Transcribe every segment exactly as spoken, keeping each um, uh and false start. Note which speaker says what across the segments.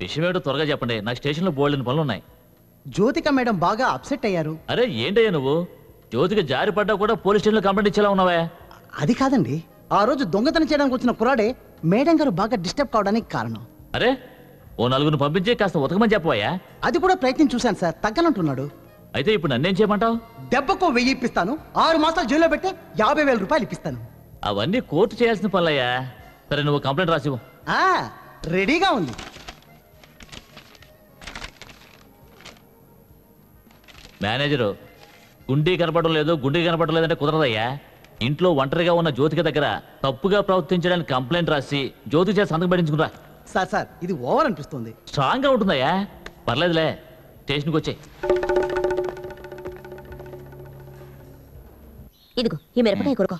Speaker 1: విషయం ఏమిటో త్వరగా చెప్పండి, నాకు స్టేషన్లో బోల్డెన్ పనులు ఉన్నాయి.
Speaker 2: జ్యోతిక మేడం బాగా అప్సెట్ అయ్యారు.
Speaker 1: అరే ఏంటయ్యా నువ్వు, జ్యోతిక జారి పడ్డా కూడా పోలీస్ స్టేషన్లో కంప్లైంట్ ఇచ్చేలా ఉన్నావా?
Speaker 2: అది కాదండి, ఆ రోజు దొంగతనం చేయడానికి వచ్చిన కురాడే మేడం గారు బాగా డిస్టర్బ్ కావడానికి కారణం.
Speaker 1: అరే ఓ నలుగురిని పంపించి కాస్త ఉతకమని చెప్పవయ్యా.
Speaker 2: అది కూడా ప్రయత్నం చూశాను సార్, తగ్గనంటున్నాడు.
Speaker 1: అయితే ఇప్పుడు నన్నేం చేయమంటావు?
Speaker 2: దెబ్బకు వెయ్యి ఇప్పిస్తాను, ఆరు మాసాలు జైల్లో పెడితే యాభై వేల రూపాయలు ఇప్పిస్తాను.
Speaker 1: అవన్నీ కోర్టు చేయాల్సిన పనులయ్యా. సరే నువ్వు కంప్లైంట్ రాసివ్వు.
Speaker 2: రెడీగా ఉంది.
Speaker 1: మేనేజరు, గుండీ కనపడడం లేదు గుండీ కనపడడం లేదంటే కుదరదయ్యా. ఇంట్లో ఒంటరిగా ఉన్న జ్యోతిక దగ్గర తప్పుగా ప్రవర్తించడానికి కంప్లైంట్ రాసి జ్యోతిక చేసి సంతకం పెట్టించుకురా.
Speaker 2: సార్ సార్ ఇది ఓవర్ అనిపిస్తుంది.
Speaker 1: స్ట్రాంగ్ గా ఉంటుందయ్యా, పర్లేదులే. స్టేషన్కి వచ్చాయి.
Speaker 3: ఇదిగో ఈ మిరపకాయ కొడుకో.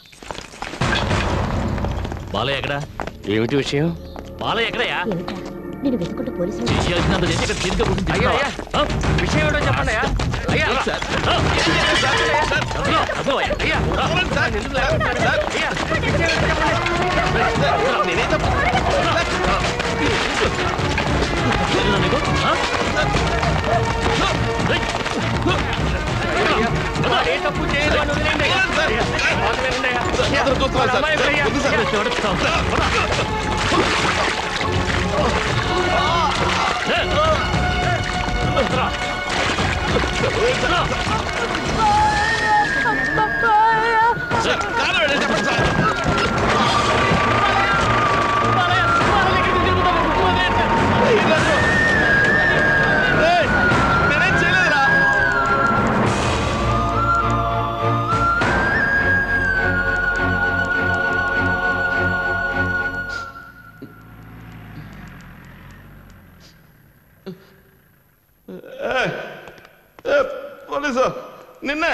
Speaker 1: బాలయ్య ఎక్కడా?
Speaker 4: ఏమిటి విషయం?
Speaker 1: బాలయ్య ఎక్కడయ్యా?
Speaker 3: నేను వెతుకుంటూ పోలీసులు
Speaker 1: చేయాల్సినంత చేసి ఇక్కడ తిరిగి కూర్చుని
Speaker 4: అయ్యా అయ్యా విషయం ఏమిటో చెప్పండి అయ్యా. అయ్యా తప్పు చేయలేదు.
Speaker 5: పోలీసు నిన్నే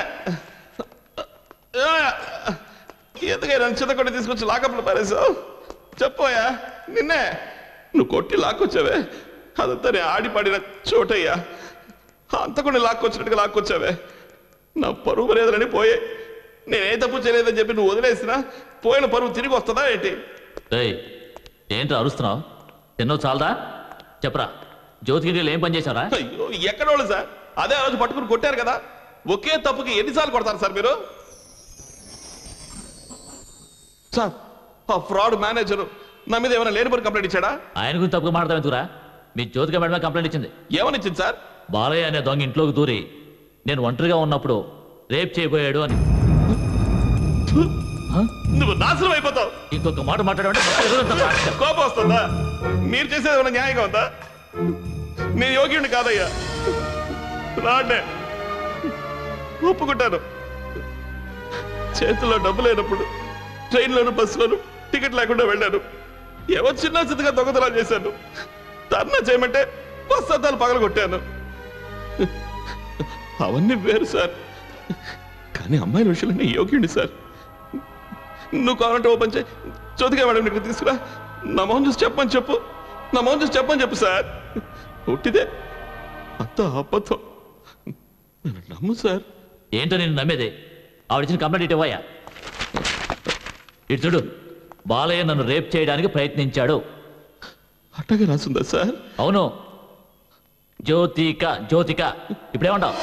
Speaker 5: ఎందుకైనా చిన్నకొట్టి తీసుకొచ్చి లాకప్లో పారేసావు? చెప్పోయా, నిన్నే నువ్వు కొట్టి లాక్కొచ్చావే, అదంతా నేను ఆడిపాడిన చోటయ్యా. అంతకుండా లాక్కొచ్చినట్టుగా లాక్కొచ్చావే. నా పరువు మర్యాదలని పోయే. నేనే తప్పు చేయలేదని చెప్పి నువ్వు వదిలేసినా పోయిన పరువు తిరిగి వస్తుందా ఏంటి?
Speaker 1: ఏంటి అరుస్తున్నావు? తిన్నావు చాలదా? చెప్పరా, జ్యోతికి ఏం పని చేశారా?
Speaker 5: అయ్యో ఎక్కడోళ్ళు సార్, అదే ఆ రోజు పట్టుకుని కొట్టారు కదా. ఒకే తప్పుకి ఎన్నిసార్లు కొడతారు సార్ మీరు? సార్ ఆ ఫ్రాడ్ మేనేజర్ నా మీద ఏమైనా లేనిపోని కంప్లైంట్ ఇచ్చాడా?
Speaker 1: ఆయన గురించి తప్పుగా మాట్లాడతాం ఎందుకురా? మీ జ్యోతిక మేడమే కంప్లైంట్ ఇచ్చింది.
Speaker 5: ఏమని ఇచ్చింది సార్?
Speaker 1: బాలయ్య అనే దొంగ ఇంట్లోకి దూరి నేను ఒంటరిగా ఉన్నప్పుడు రేప్ చేయబోయాడు అని.
Speaker 5: నువ్వు నాశనం అయిపోతావు.
Speaker 1: ఇంకొక మాట మాట్లాడే
Speaker 5: కోపం వస్తుందా? మీరు చేసేది ఏమైనా న్యాయంగా ఉందా? నేను యోగ్యుడిని కాదయ్యా, రాండే ఒప్పుకుంటాను. చేతిలో డబ్బు లేనప్పుడు ట్రైన్లోను బస్సులోను టికెట్ లేకుండా వెళ్ళాను. ఏవో చిన్న చిన్నగా దొంగతనాలు చేశాను. ధర్నా చేయమంటే బస్ అద్దాలు పగల కొట్టాను. అవన్నీ వేరు సార్, కానీ అమ్మాయిల విషయంలో నేను యోగ్యుడిని సార్. నువ్వు కావాలంటే ఓపెన్ చేయి, జ్యోతిక మేడం ఇక్కడ తీసుకురా, నా మొహం చూసి చెప్పని చెప్పు, నా మొహం చూసి చెప్పని చెప్పు సార్. ఉట్టిదే అంత అబద్ధం, నమ్ము సార్.
Speaker 1: ఏంటో నేను నమ్మేది? ఆవిడిచ్చిన కంప్లైంట్ ఇటు ఇవ్వయా. ఇటు చూడు, బాలయ్య నన్ను రేప్ చేయడానికి ప్రయత్నించాడు.
Speaker 5: అట్టగా రాసుందా సార్?
Speaker 1: అవును, జ్యోతిక జ్యోతిక. ఇప్పుడేమంటావు?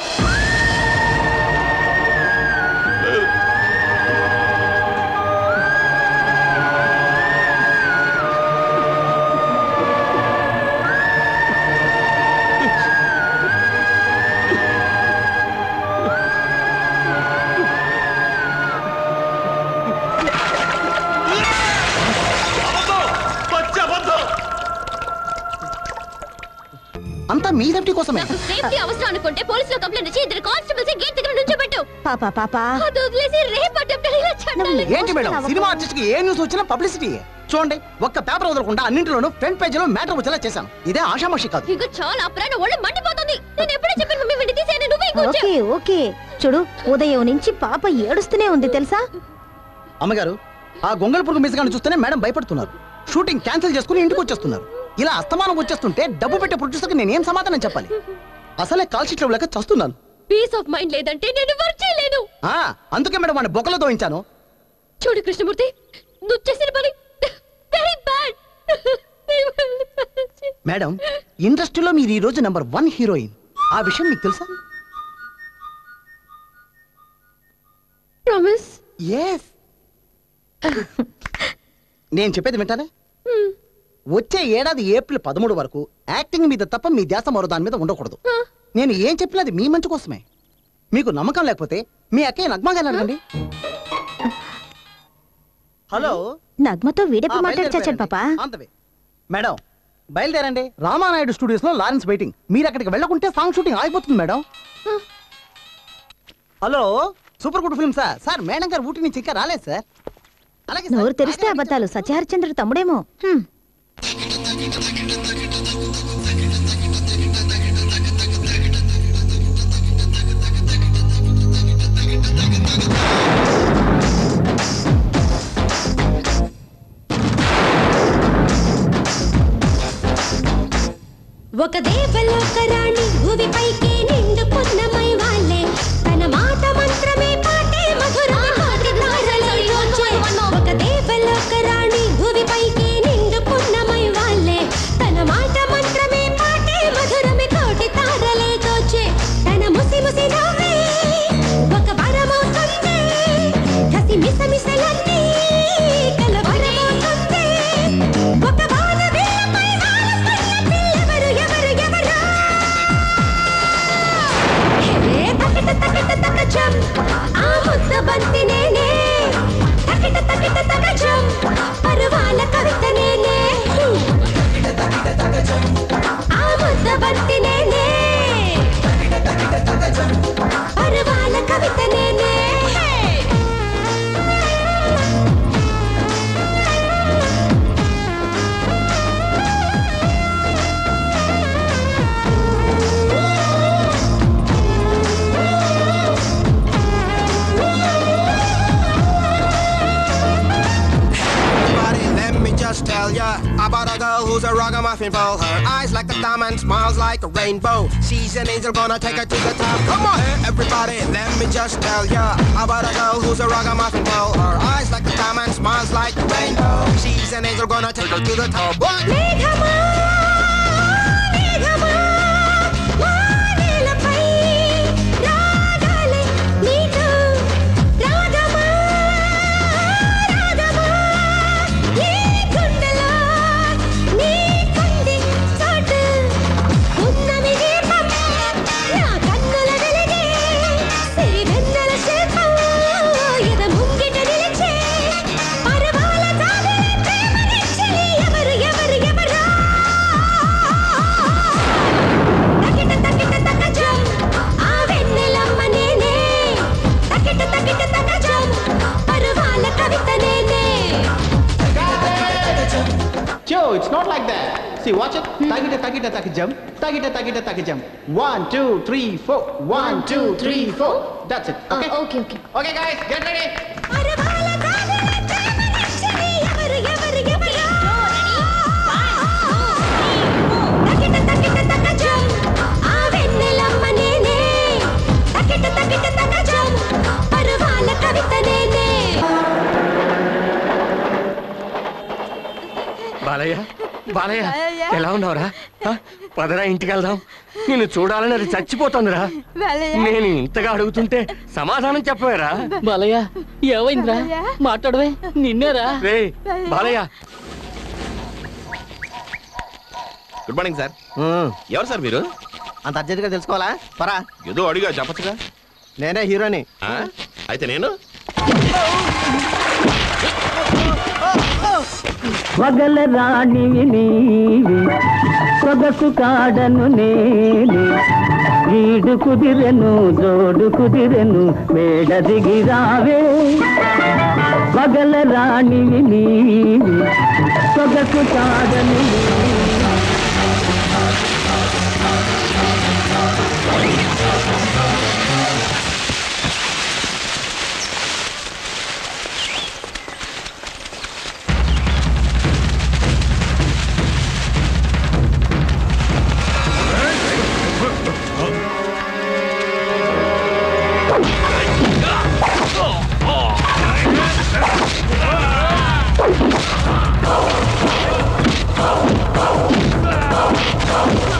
Speaker 2: అంతా మీ సేఫ్టీ కోసమే.
Speaker 3: సేఫ్టీ అవసరం అనుకుంటే పోలీసులో కంప్లైంట్ ఇచ్చి ఇద్దరు కానిస్టేబుల్స్ గేట్ దగ్గర నుంచోబెట్టు. పాపా పాపా అది వదిలేసి రేప్ అటెంప్ట్ ఇలా చండాలి.
Speaker 2: ఏంటి మేడం, సినిమా ఆర్టిస్ట్ కి ఏ న్యూస్ వచ్చినా పబ్లిసిటీ. చూడండి, ఒక్క పేపర్ వదలకుండా అన్నింటిలోనూ ఫ్రంట్ పేజ్ లో మ్యాటర్ వచ్చేలా చేశాను. ఇదే ఆషామాషి కాదు.
Speaker 3: ఇక చాలా ప్రాణ ఒళ్ళు మండిపోతుంది. నేను ఎప్పుడే చెప్పాను మమ్మీ వెండి తీసేయని, నువ్వే కూర్చో. ఓకే ఓకే చూడు, ఉదయం నుంచి పాప ఏడుస్తూనే ఉంది తెలుసా.
Speaker 2: అమ్మగారు, ఆ గొంగళ పురుగు మిసగాన్ని చూస్తేనే మేడం భయపడుతున్నారు. షూటింగ్ క్యాన్సిల్ చేసుకుని ఇంటికి వచ్చేస్తున్నారు. ఇలా అస్తమానం వచ్చేస్తుంటే డబ్బు పెట్టే ప్రొడ్యూసర్కి నేనేం సమాధానం చెప్పాలి? అసలే కాల్ షీట్ లేక చస్తున్నాను.
Speaker 3: పీస్ ఆఫ్ మైండ్ లేదంటే నేను వర్క్ చేయలేను.
Speaker 2: ఆ అందుకే మేడం వాడిని బొక్కలో దోయించాను.
Speaker 3: చూడు కృష్ణమూర్తి, నువ్వు చేసిన పని వెరీ బ్యాడ్.
Speaker 2: మేడం ఇండస్ట్రీలో మీరు ఈ రోజు నెంబర్ వన్ హీరోయిన్. ఆ విషయం మీకు తెలుసా?
Speaker 3: ప్రామిస్.
Speaker 2: ఎస్. నేను చెప్పేది వింటారా? వచ్చే ఏడాది ఏప్రిల్ పదమూడు వరకు యాక్టింగ్ మీద తప్ప మీ ధ్యాస మరో దాని మీద ఉండకూడదు. నేను ఏం చెప్పినది మీ మంచి కోసమే. మీకు నమ్మకం లేకపోతే మీ అక్కయ్య నగ్మగానే అడగండి. హలో,
Speaker 3: నగ్మతో వీడెప్పుడు మాట్లాడచాడు పాపా?
Speaker 2: మేడం బయలుదేరండి. రామానాయుడు స్టూడియోస్ లో లారెన్స్ వెయిటింగ్. మీరు అక్కడికి వెళ్ళకుంటే సాంగ్ షూటింగ్ ఆగిపోతుంది madam. Hello, super good film sir. Sir madam గారు ఊటీ నుంచి ఇంకా రాలేదు సార్. అలాగే
Speaker 3: నోరు తెరిస్తే అబద్ధాలు. సత్యహరిచంద్రుడు తమ్ముడేమో.
Speaker 6: ఒక దేవలోక రాణి భూమి పైకి నిండు పున్నమై వాళ్ళే తన మాట మంత్రమే పాటే మధుర ఒక దేవలోక రాణి భూమి పైకి నిండు పున్నమై వాళ్ళే తన మాట మంత్రమే పాటే మధురమే కోటి తారలే తోచే తన ముసి ముసి నవ్వే ఒక వరమవుతుంది కసి మిస మిసలన్నీ కలవరమవుతుంది ఒక వాన వీణపై ఆ ముద్ద బంతి నేనే తకిట తకిట తగజం పరువాల కవిత నేనే ఆ ముద్ద బంతి నేనే పరువాల కవిత నేనే
Speaker 7: Just tell ya about a girl who's a ragamuffin for her eyes like a diamond, smiles like a rainbow. She's an angel, gonna take her to the top. Come on, hey, everybody, let me just tell ya about a girl who's a ragamuffin for her eyes like a diamond, smiles like a rainbow. She's an angel, gonna take her to the top. What?
Speaker 6: Meghama, Meghama, Vaanilappai ragale neetu ragama ragama ee gundala nee kundi chatu unnami deepam na kannula velige siri vennala shilpam eda mungita niliche parvala saagare premanichi evaru evaru evara takita takita takajam aa vennelamma nene takita takita takajam parvala kavita nene
Speaker 2: Joe, it's not like that. See, watch it. Tagita tagita takajam. Tagita tagita takajam. One, two, three, four. One, two, three, four. That's it. Okay.
Speaker 3: Okay okay.
Speaker 2: Okay, guys, get ready.
Speaker 6: parvala saagare premanichi evaru evaru evara takita takita takajam aa vennelamma nene takita takita takajam parvala kavita nene
Speaker 4: Balayya Balayya ఎలా ఉన్నావురా ఆ, పదరా ఇంటికి వెళ్దాం. నిన్ను చూడాలని అది చచ్చిపోతుందిరా. నేను ఇంతగా అడుగుతుంటే సమాధానం చెప్పవేరా?
Speaker 1: బాలయ్య ఏమైందిరా? మాట్లాడవే. నిన్నేరా?
Speaker 4: రే బాలయ్య.
Speaker 5: Good morning sir. ఎవరు సార్ మీరు?
Speaker 2: అంత అర్జెంట్గా తెలుసుకోవాలా? పరా,
Speaker 5: ఏదో అడిగా చెప్పచ్చుగా.
Speaker 2: నేనే హీరోని.
Speaker 5: ఆ? అయితే నేను
Speaker 8: వగల రాణివి నీవి సొగసు కాడను నేనే వీడు కుదిరెను జోడు కుదిరెను మేడ దిగి రావే వగల రాణివి నీవి సొగసు కాడను
Speaker 6: Oh!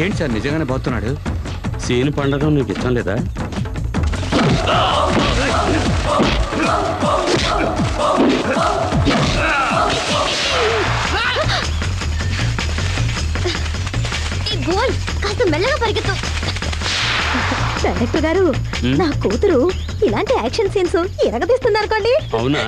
Speaker 9: ఏంటి సార్ నిజంగానే పోతున్నాడు?
Speaker 10: సీన్ పండగ నీకు ఇష్టం లేదా?
Speaker 3: ఈ గోల్ కాస్త మెల్లగా పరిగెత్తు. డైరెక్టర్ గారు, నా కూతురు ఇలాంటి యాక్షన్ సీన్స్ ఎరగదీస్తుంది అనుకోండి.
Speaker 10: అవునా?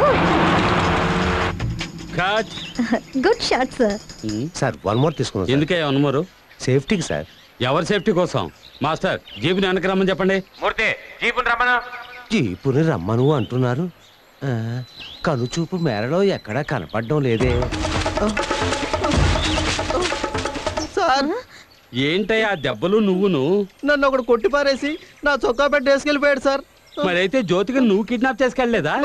Speaker 3: Good shot sir.
Speaker 4: Sir one more తీసుకున్నాం.
Speaker 10: ఎందుకే వన్ మోర్?
Speaker 4: సేఫ్టీకి సార్.
Speaker 10: ఎవరి సేఫ్టీ కోసం? మాస్టర్ జీపుని వెనక్కి రమ్మని చెప్పండి.
Speaker 11: మూర్తి జీపుని రమ్మను.
Speaker 4: జీపుని రమ్మను అంటున్నారు. కనుచూపు మేరలో ఎక్కడా కనపడడం లేదే.
Speaker 2: సార్
Speaker 10: ఏంటయ్యా దెబ్బలు నువ్వును?
Speaker 2: నన్ను ఒకడు కొట్టి పారేసి నా చొక్కా పెట్టి వేసుకెళ్ళిపోయాడు సార్.
Speaker 10: మరైతే జ్యోతికి నువ్వు కిడ్నాప్ చేసుకెళ్ళలేదా?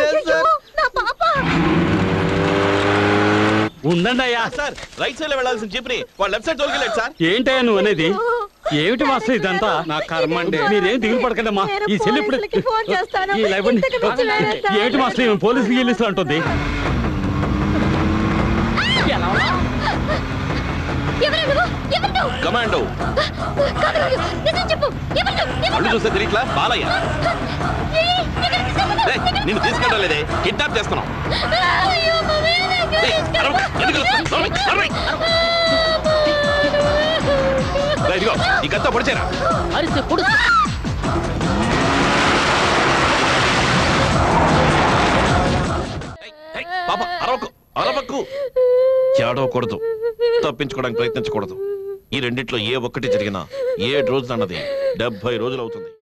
Speaker 10: ఉండండి అయ్యా.
Speaker 5: సార్ రైట్ సైడ్ లో వెళ్ళాల్సిన జీప్ని వాళ్ళు లెఫ్ట్ సైడ్ తోలుకెళ్ళాడు సార్.
Speaker 10: ఏంటయ్యా నువ్వు అనేది? ఏమిటి మాస్టర్ ఇదంతా?
Speaker 9: నా కర్మ అండి.
Speaker 10: మీరేం దిగులు పడకండమ్మా. ఈ సెల్ ఇప్పుడు ఈ లైవ్ ఏమిటి మాస్టర్ పోలీసులు గెలుస్తూ అంటుంది.
Speaker 5: కమాండో అల్లు చూస్తే తిరిగిట్లా బాలయ్య నిన్ను తీసుకెళ్ళడం లేదే, కిడ్నాప్ చేస్తున్నాం. ఇదిగో ఈ కత్తో పొడిచేరా. పాప అరవకు అరవకు. ఏడవకూడదు, తప్పించుకోవడానికి ప్రయత్నించకూడదు. ఈ రెండిట్లో ఏ ఒక్కటి జరిగినా ఏడు రోజులు అన్నది డెబ్బై రోజులు అవుతుంది.